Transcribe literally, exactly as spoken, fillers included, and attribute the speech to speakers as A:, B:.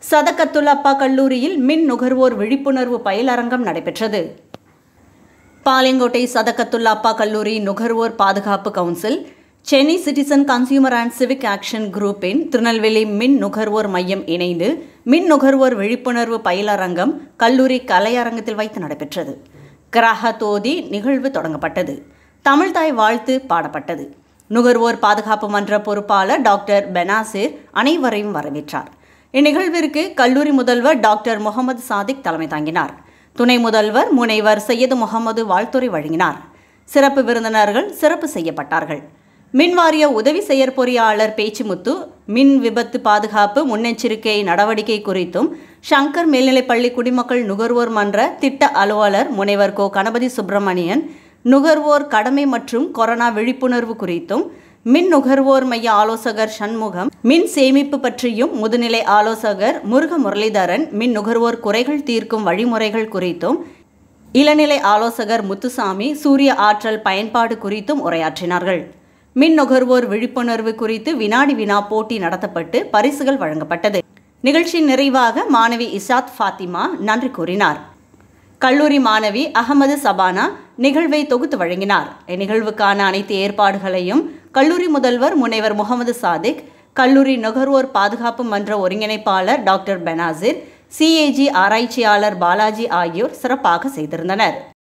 A: சதக் அத்துல்லா அப்பா கல்லூரியில் மின் நுகர்வோர் விழிப்புணர்வு பயிலரங்கம் நடைபெற்றது. பாளையங்கோட்டை சதக் அத்துல்லா அப்பா கல்லூரி நுகர்வோர் பாதுகாப்பு கவுன்சில், Chennai citizen consumer and civic action குரூப்பின் திருநெல்வேலி மின் நுகர்வோர் மையம் இணைந்து மின் நுகர்வோர் விழிப்புணர்வு பயிலரங்கம் கல்லூரி கலையரங்கத்தில் வைத்து நடைபெற்றது. கிராக தோதி நிகழ்வு தொடங்கப்பட்டது. தமிழ்தாய் வாழ்த்து பாடப்பட்டது. நுகர்வோர் பாதுகாப்பு மன்ற பொறுப்பாளர் டாக்டர் பெனாசிர் அனைவரையும் வரவேற்றார். இந்நிகழ்விற்கு கல்லூரி முதல்வர் டாக்டர் முகமது சாதிக் தலைமை தாங்கினார். துணை முதல்வர் முனைவர் சையது முகமது வாழ்த்துரை வழங்கினார். சிறப்பு விருந்தினர்கள் சிறப்பு செய்யப்பட்டார்கள். மின்வாரிய உதவி செயற்பொறியாளர் பேச்சுமுத்து மின் விபத்து பாதுகாப்பு முன்னெச்சரிக்கை நடவடிக்கை குறித்தும், சங்கர் மேல்நிலைப்பள்ளி குடிமக்கள் நுகர்வோர் மன்ற திட்ட அலுவலர் முனைவர் கோ கணபதி சுப்பிரமணியன் நுகர்வோர் கடமை மற்றும் கொரோனா விழிப்புணர்வு குறித்தும், மின் நுகர்வோர் மைய ஆலோசகர் சண்முகம் மின் சேமிப்பு பற்றியும், முதுநிலை ஆலோசகர் முருக முரளிதரன் மின் நுகர்வோர் குறைகள் தீர்க்கும் வழிமுறைகள் குறித்தும், இளநிலை ஆலோசகர் முத்துசாமி சூரிய ஆற்றல் பயன்பாடு குறித்தும் உரையாற்றினார்கள். மின் நுகர்வோர் விழிப்புணர்வு குறித்து வினாடி வினா போட்டி நடத்தப்பட்டு பரிசுகள் வழங்கப்பட்டது. நிகழ்ச்சி நிறைவாக மாணவி இசாத் ஃபாத்திமா நன்றி கூறினார். கல்லூரி மாணவி அகமது சபானா நிகழ்வை தொகுத்து வழங்கினார். இந்நிகழ்வுக்கான அனைத்து ஏற்பாடுகளையும் கல்லூரி முதல்வர் முனைவர் முகமது சாதிக், கல்லூரி நுகர்வோர் பாதுகாப்பு மன்ற ஒருங்கிணைப்பாளர் டாக்டர் பெனாசிர், சிஏஜி ஆராய்ச்சியாளர் பாலாஜி ஆகியோர் சிறப்பாக செய்திருந்தனர்.